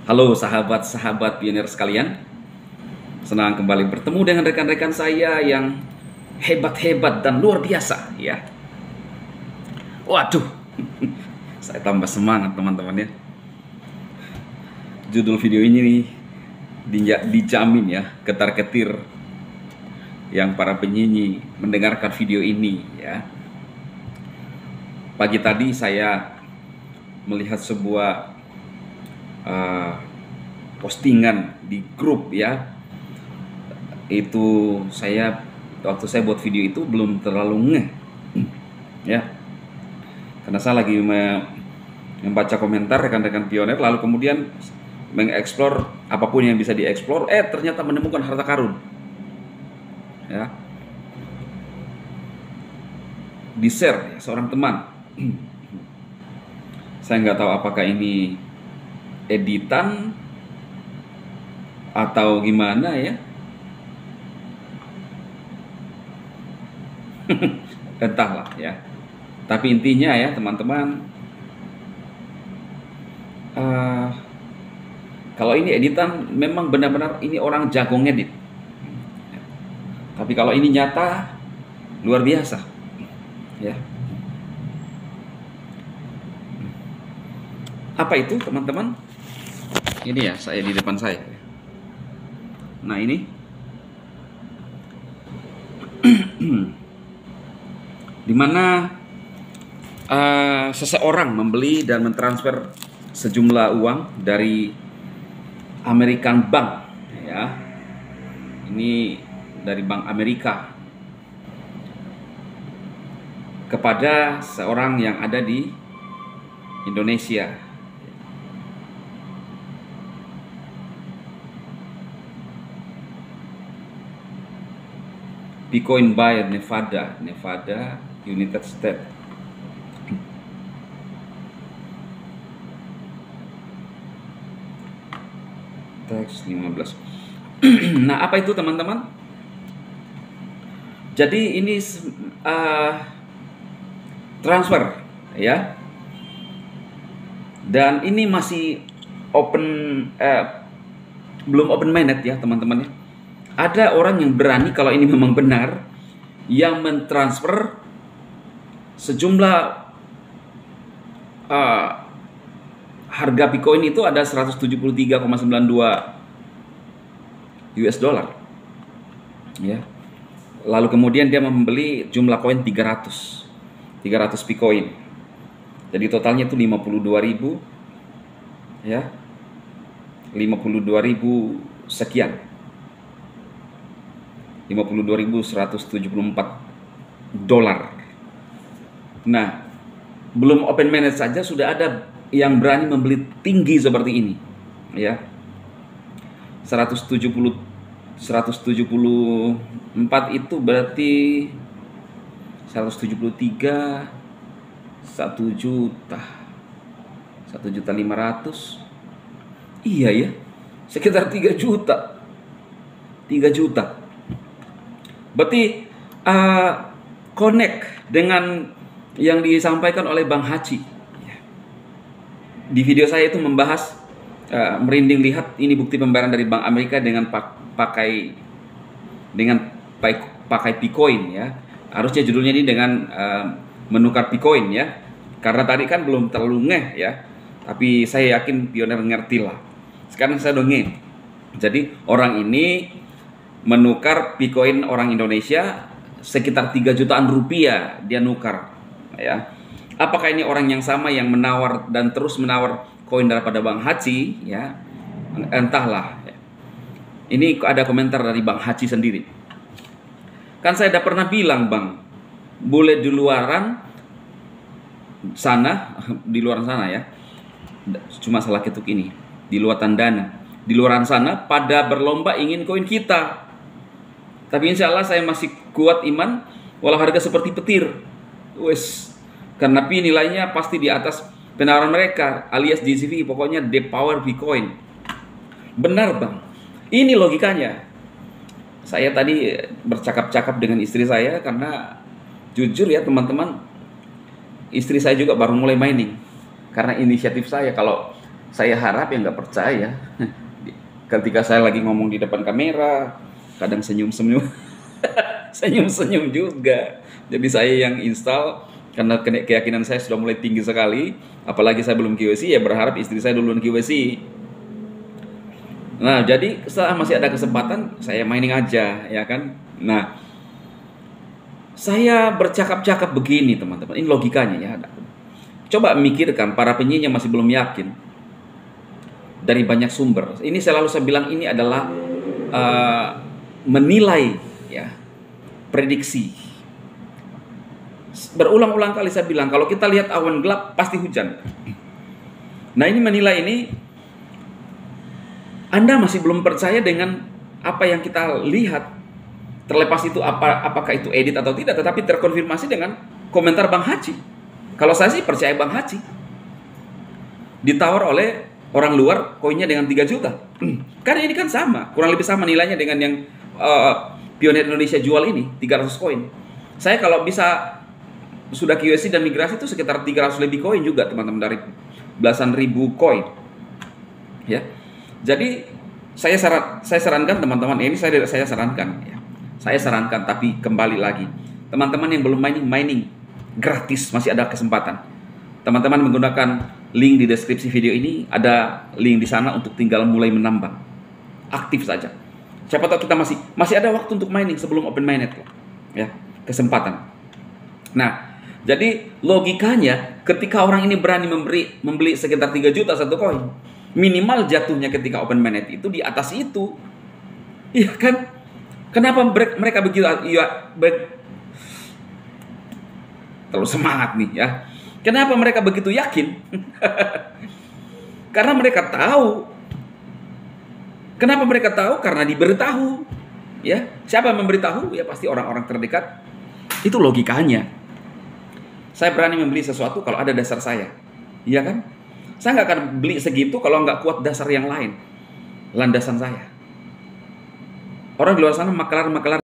Halo sahabat-sahabat pionir sekalian. Senang kembali bertemu dengan rekan-rekan saya yang hebat-hebat dan luar biasa ya. Waduh, saya tambah semangat teman-teman ya. Judul video ini nih dijamin ya, ketar-ketir yang para penyanyi mendengarkan video ini ya. Pagi tadi saya melihat sebuah postingan di grup ya. Itu waktu saya buat video itu belum terlalu ngeh ya, karena saya lagi membaca komentar rekan-rekan pionir, lalu kemudian mengeksplor apapun yang bisa dieksplor, ternyata menemukan harta karun ya, di share ya, seorang teman. Saya nggak tahu apakah ini editan atau gimana ya. Entahlah ya. Tapi intinya ya teman-teman, kalau ini editan memang benar-benar ini orang jago ngedit. Tapi kalau ini nyata, luar biasa ya. Apa itu teman-teman? Ini ya, saya di depan saya. Nah ini dimana seseorang membeli dan mentransfer sejumlah uang dari American Bank ya. Ini dari Bank Amerika kepada seorang yang ada di Indonesia. Bitcoin buyer Nevada, United States. Teks 15. Nah, apa itu teman-teman? Jadi ini transfer ya. Dan ini masih belum open minded ya teman-teman ya. Ada orang yang berani, kalau ini memang benar, yang mentransfer sejumlah harga Bitcoin itu ada 173,92 US dollar ya. Lalu kemudian dia membeli jumlah koin 300 Bitcoin. Jadi totalnya itu 52.000 ya. 52.000 sekian. 52.174 dolar. Nah, belum open manage saja sudah ada yang berani membeli tinggi seperti ini ya. 174 itu berarti 173 1 juta 1.500.000. Iya ya, sekitar 3 juta. Berarti connect dengan yang disampaikan oleh Bang Haji. Di video saya itu membahas, merinding lihat ini bukti pembayaran dari Bank Amerika dengan pakai Bitcoin ya. Harusnya judulnya ini dengan menukar Bitcoin ya. Karena tadi kan belum terlalu ngeh ya. Tapi saya yakin pionir ngerti lah. Sekarang saya udah ngeh. Jadi orang ini menukar Bitcoin orang Indonesia sekitar 3 jutaan rupiah dia nukar ya. Apakah ini orang yang sama yang menawar dan terus menawar koin daripada Bang Haji ya? Entahlah ya. Ini ada komentar dari Bang Haji sendiri. Kan saya udah pernah bilang Bang, boleh di luaran sana ya, cuma salah ketuk ini, di luar tandana, di luaran sana pada berlomba ingin koin kita. Tapi insya Allah saya masih kuat iman, walau harga seperti petir. Karena nilainya pasti di atas penawaran mereka, alias DCV, pokoknya the power Bitcoin. Benar Bang, ini logikanya. Saya tadi bercakap-cakap dengan istri saya, karena jujur ya teman-teman, istri saya juga baru mulai mining. Karena inisiatif saya, kalau Saya harap yang nggak percaya. Ketika saya lagi ngomong di depan kamera, kadang senyum-senyum, senyum-senyum juga. Jadi saya yang install karena keyakinan saya sudah mulai tinggi sekali, apalagi saya belum QC, ya berharap istri saya duluan QC. Nah, jadi setelah masih ada kesempatan, saya mining aja, ya kan. Nah, saya bercakap-cakap begini, teman-teman. Ini logikanya ya. Coba mikirkan para penyiar yang masih belum yakin dari banyak sumber. Ini selalu saya bilang ini adalah menilai, ya, prediksi. Berulang-ulang kali saya bilang kalau kita lihat awan gelap pasti hujan. Nah, ini menilai ini, Anda masih belum percaya dengan apa yang kita lihat. Terlepas itu apakah itu edit atau tidak, tetapi terkonfirmasi dengan komentar Bang Haji. Kalau saya sih percaya Bang Haji. Ditawar oleh orang luar koinnya dengan 3 juta. Karena ini kan sama, kurang lebih sama nilainya dengan yang Pioneer Indonesia jual ini, 300 koin. Saya kalau bisa sudah QC dan migrasi itu sekitar 300 lebih koin juga, teman-teman, dari belasan ribu koin. Ya. Jadi saya sarankan teman-teman, ini saya sarankan ya. Saya sarankan, tapi kembali lagi, teman-teman yang belum mining gratis, masih ada kesempatan. Teman-teman menggunakan link di deskripsi video ini, ada link di sana untuk tinggal mulai menambang. Aktif saja. Siapa tahu kita masih ada waktu untuk mining sebelum open mainnet, ya, kesempatan. Nah, jadi logikanya ketika orang ini berani membeli sekitar 3 juta satu koin, minimal jatuhnya ketika open mainnet itu di atas itu. Iya kan? Kenapa mereka begitu? Ya, terlalu semangat nih ya. Kenapa mereka begitu yakin? Karena mereka tahu. Kenapa mereka tahu? Karena diberitahu. Ya, siapa yang memberitahu? Ya pasti orang-orang terdekat. Itu logikanya. Saya berani membeli sesuatu kalau ada dasar saya. Iya kan? Saya nggak akan beli segitu kalau nggak kuat dasar yang lain. Landasan saya. Orang di luar sana, maklar-maklar